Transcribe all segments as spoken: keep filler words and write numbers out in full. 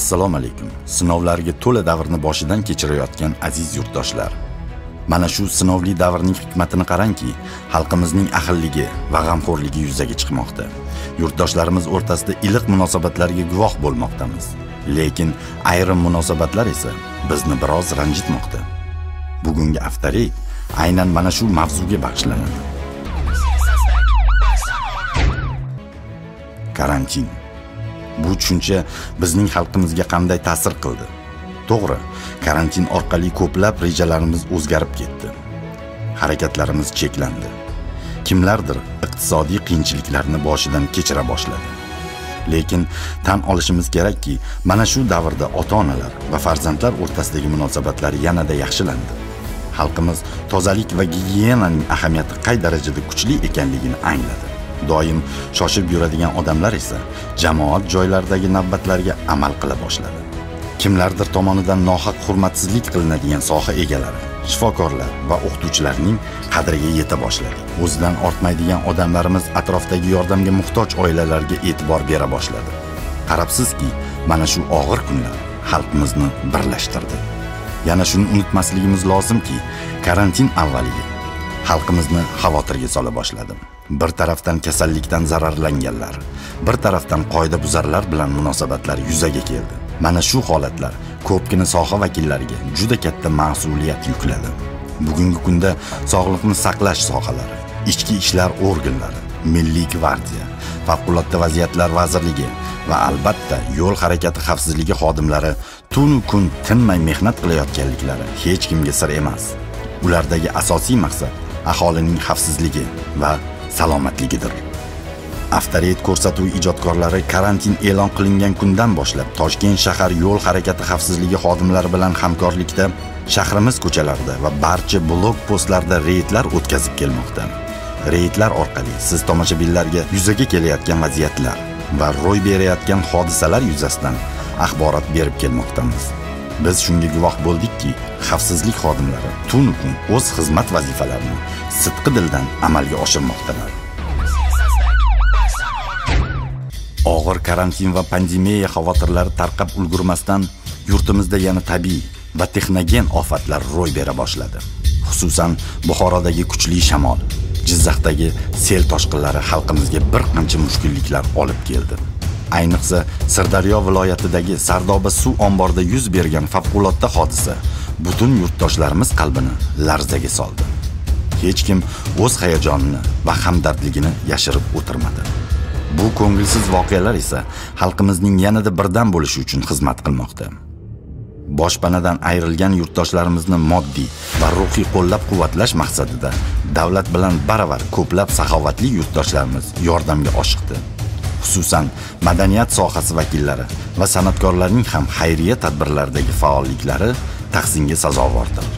Assalomu alaykum. Sinovlarga to'la davrni boshidan kechirayotgan aziz yurtdoshlar. Mana shu sinovli davrning hikmatini qarangki, xalqimizning ahilligi va g'amxo'rligi yuzaga chiqmoqda. Yurtdoshlarimiz o'rtasida iliq munosabatlarga guvoh bo'lmoqdamiz. Lekin ayrim munosabatlar esa bizni biroz ranjitmoqda. Bugungi Aftareyd aynan mana shu mavzuga bag'ishlanadi. Karantin. Bu tushuncha bizning xalqimizga qanday ta'sir qildi? To'g'ri, karantin orqali ko'plab rejalarimiz o'zgarib ketdi. Harakatlarimiz cheklandi. Kimlardir iqtisodiy qiyinchiliklarni boshidan kechira boshladi. Lekin tan olishimiz kerakki, mana shu davrda ota-onalar va farzandlar o'rtasidagi munosabatlar yanada yaxshilandi. Xalqimiz tozalik va gigiyenaning ahamiyati qay darajada kuchli ekanligini angladi. Doim shoshib yuradigan odamlar esa jamoat joylaridagi navbatlarga amal qila boshladi. Kimlardir tomonidan nohaq hurmatsizlik qilinadigan soha egalari, shifokorlar va o'qituvchilarning qadriga yeta boshladi. O'zidan ortmaydigan odamlarimiz atrofdagi yordamga muhtoj oilalarga e'tibor bera boshladi. Qarabsizki, mana shu og'ir kunlar xalqimizni birlashtirdi. Yana shuni unutmasligimiz lozimki, karantin avvaliga xalqimizni xavotirga sola boshladi. Bir tarafdan kasallikdan zararlanganlar, bir tarafdan qoidabuzarlar bilan munosabatlar yuzaga keldi. Mana shu holatlar ko'pgina soha vakillariga juda katta mas'uliyat yukladi. Bugungi kunda sog'liqni saqlash sohalari, ichki ishlar organlari, Milliy gvardiya, favqulodda vaziyatlar vazirligi va albatta yo'l harakati xavfsizligi xodimlari tunu kun tinmay mehnat qilayotganliklari hech kimga sir emas. Ulardagi asosiy maqsad aholining xavfsizligi va salomatligidir. Aftareyd ko'rsatuv ijodkorlari karantin e'lon qilingan kundan boshlab Toshkent shahar yo'l harakati xavfsizligi xodimlari bilan hamkorlikda shahrimiz ko'chalarida va barcha blok postlarda reydlar o'tkazib kelmoqda. Reydlar orqali siz tomoshabinlarga yuzaga kelayotgan vaziyatlar va ro'y berayotgan hodisalar yuzasidan axborot berib kelmoqdamiz. Biz shunga guvoh bo'ldikki, xavfsizlik xodimlari tun kun o'z xizmat vazifalarini sidqi dildan amalga oshirmoqdalar. Og'ir karantin va pandemiya xavotirlari tarqab ulgurmasdan yurtimizda yana tabiiy va texnogen ofatlar ro'y bera boshladi. Xususan, Buxorodagi kuchli shamol, Jizzaxdagi sel toshqinlari xalqimizga bir qancha mushkulliklar olib keldi. Ayniqsa, Sirdaryo viloyatidagi Sardoba suv omborida yuz bergan favqulodda hodisa butun yurtdoshlarimiz qalbini larzaga soldi. Hech kim o'z hayajonini va hamdardligini yashirib o'tirmadi. Bu ko'ngilsiz voqealar esa xalqimizning yanada birdam bo'lishi uchun xizmat qilmoqda. Boshpanadan ayrilgan yurtdoshlarimizni moddiy va ruhiy qo'llab-quvvatlash maqsadida davlat bilan baravar ko'plab saxovatli yurtdoshlarimiz yordamga oshiqdi. Xususan, madaniyat sohasi vakillari va san'atkorlarning ham xayriya tadbirlaridagi faolliklari tahsinga sazovordir.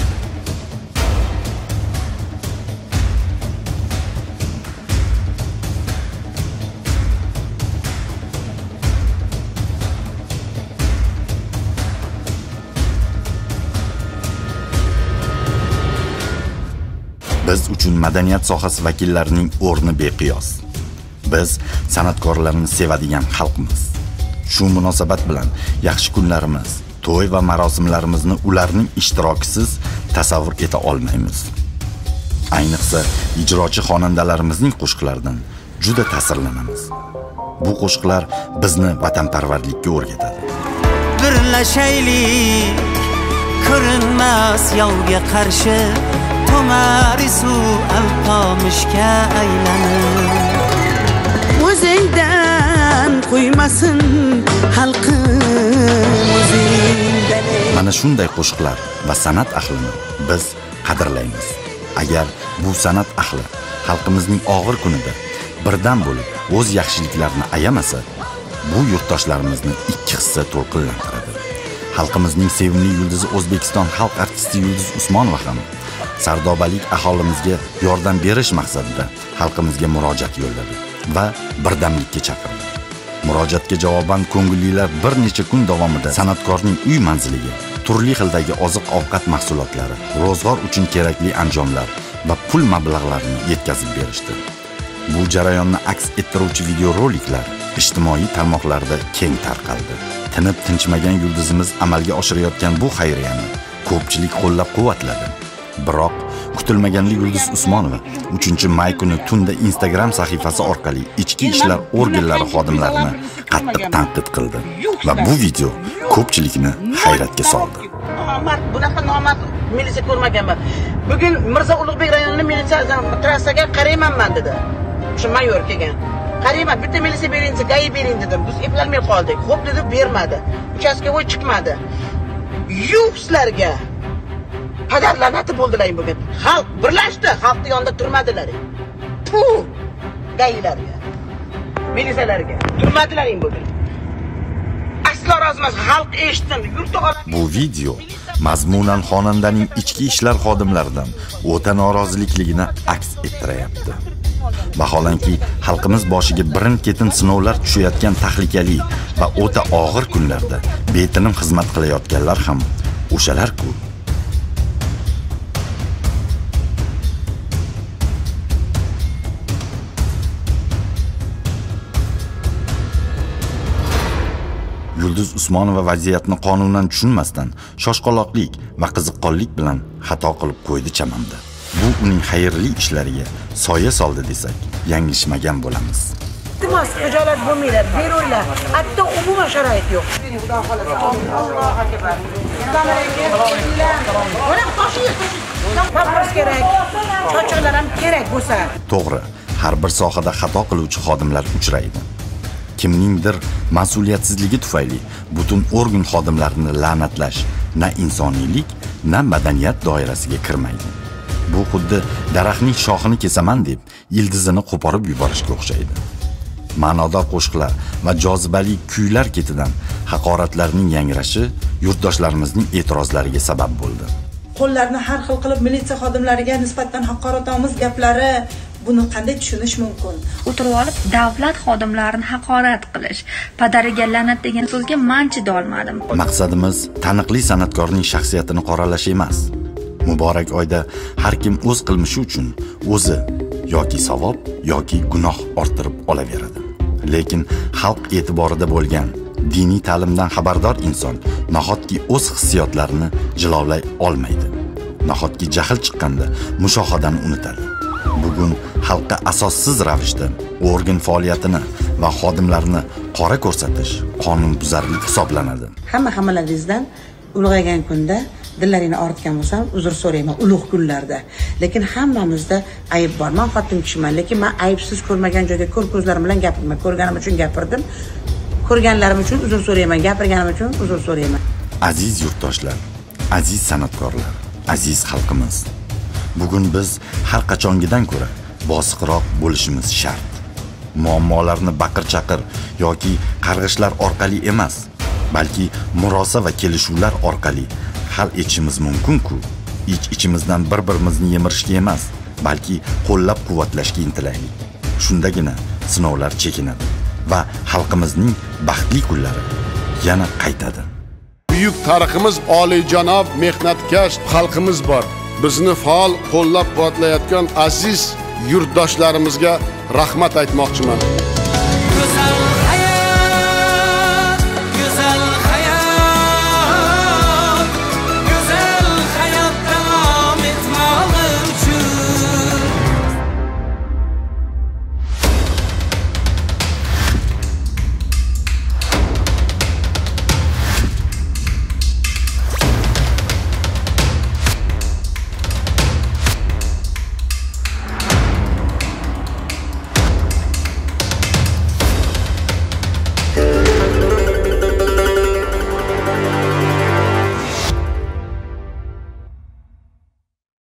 Biz uchun madaniyat sohasi vakillarining o'rni beqiyos. Biz san'atkorlarni sevadigan xalqmiz. Shu munosabat bilan yaxshi kunlarimiz, to'y va marosimlarimizni ularning ishtirokisiz tasavvur eta olmaymiz. Ayniqsa ijrochi xonandalarimizning qo'shiqlaridan juda ta'sirlanamiz. Bu qo'shiqlar bizni vatanparvarlikka o'rgatadi. Birlashaylik, ko'rinmas yovga qarshi, tomari suv alpomishga aylanib. O'zingdan qo'ymasin xalqim o'zingdan. Mana shunday qo'shiqlar va san'at ahlini biz qadrlaymiz. Agar bu san'at ahli xalqimizning og'ir kunida birdan bo'lib o'z yaxshiliklarini ayamasa, bu yurtdoshlarimizni ikki hissa to'lqinlantiradi. Xalqimizning sevimli yulduzi O'zbekiston xalq artisti Yulduz Usmonova ham sardobalik aholimizga yordam berish maqsadida xalqimizga murojaat yo'lladi va birdamlikka chaqirdi. Murojaatga javoban ko'ngillilar bir necha kun davomida san'atkorning uy manziliga turli xildagi oziq-ovqat mahsulotlari, ro'zg'or uchun kerakli anjomlar va pul mablag'larini yetkazib berishdi. Bu jarayonni aks ettiruvchi videoroliklar ijtimoiy tarmoqlarda keng tarqaldi. tinib tinchmagan yulduzimiz amalga oshirayotgan bu xayriyani ko'pchilik qo'llab-quvvatladi. Biroq kutilmaganda Yulduz Usmonova uchinchi may kuni tunda Instagram sahifasi orqali ichki ishlar organlari xodimlarini qattiq tanqid qildi va bu video ko'pchilikni hayratga soldi. Nomard, bunaqa nomard militsiya ko'rmaganman. Bugun Mirzo Ulug'bek rayonining militsiyasi trassaga qaraymanman dedi. Shu mayor kelgan. Qarayman, bitta militsiya bering, gayi bering dedim. Biz eplolmay qoldik. Xo'p dedi, bermadi. Uchastkovoy chiqmadi. Yuxslarga Padar la'nati bo'ldilar bugun. Xalq birlashdi, xalqning yonida turmadilar. Puh! Gayilarga, militsiyalarga turmadilar bugun. Aslo rozi emas, xalq eshitsin, yurtda qoladi. Bu video mazmunan xonandaning ichki ishlar xodimlaridan o'ta norozilikligini aks ettirayapti. Vaholanki xalqimiz boshiga birin-ketin sinovlar tushayotgan tahlikali va o'ta og'ir kunlarda betinim xizmat qilayotganlar ham o'shalar-ku. Yulduz Usmonova vaziyatni qonundan tushunmasdan, shoshqaloqlik va qiziqqonlik bilan xato qilib qo'ydi chamamda. Bu uning xayrli ishlariga soya soldi desak, yanglishmagan bo'lamiz. Iltimos, xijolat bo'lmanglar, beringlar. Hatto umuman sharoit yo'q. Xudo xolasa. Allohu akbar. Mana toshiydi, toshiydi. Papiros kerak. Chochiqlar ham kerak bo'lsa. To'g'ri, har bir sohada xato qiluvchi xodimlar uchraydi. Kimningdir mas'uliyatsizligi tufayli butun organ xodimlarini la'natlash na insoniylik, na madaniyat doirasiga kirmaydi. Bu xuddi daraxtning shoxini kesaman deb ildizini qo'porib yuborishga o'xshaydi. Ma'nodor qo'shiqlar va jozibali kuylar ketidan haqoratlarning yangrashi yurtdoshlarimizning e'tirozlariga sabab bo'ldi. Qo'llarni har xil qilib militsiya xodimlariga nisbatan haqoratomuz gaplari, buni qanday tushunish mumkin? O'tirib olib davlat xodimlarini haqorat qilish, padariga la'nat degan so'zga man chida olmadim. Maqsadimiz taniqli san'atkorning shaxsiyatini qoralash emas. Muborak oyda har kim o'z qilmishi uchun o'zi yoki savob yoki gunoh orttirib olaveradi. Lekin xalq e'tiborida bo'lgan diniy ta'limdan xabardor inson nahotki o'z hissiyotlarini jilovlay olmaydi. Nahotki jahl chiqqanda mushohadani unutadi. Bugun xalqqa asossiz ravishda organ faoliyatini va xodimlarini qora ko'rsatish qonunbuzarlik hisoblanadi. Hamma hammalaringizdan ulg'aygan kunda dillaringni ortgan bo'lsam uzr so'rayman ulug' kunlarda. Lekin hammamizda ayb bor. Men xotin kishiman, lekin men aybsiz ko'rmagan joyga ko'r ko'zlarim bilan gapirman. Ko'rganim uchun gapirdim. Ko'rganlarim uchun uzr so'rayman, gapirganim uchun uzr so'rayman. Aziz yurtdoshlar, aziz san'atkorlar, aziz xalqimiz. Bugun biz har qachongidan ko'ra bosiqroq bo'lishimiz shart. Muammolarni baqir-chaqir yoki qarg'ishlar orqali emas, balki murosa va kelishuvlar orqali hal etishimiz mumkin-ku. Ich-ichimizdan bir-birimizni yemirishga emas, balki qo'llab-quvvatlashga intilaylik. Shundagina sinovlar chekinadi va xalqimizning baxtli kunlari yana qaytadi. Buyuk tariximiz, oliyjanob, mehnatkash xalqimiz bor. Bizni faol qo'llab-quvvatlayotgan aziz yurtdoshlarimizga rahmat aytmoqchiman.